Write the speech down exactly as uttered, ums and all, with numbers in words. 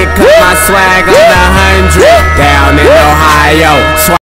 it, cause my swag on the hundred. Down in Ohio.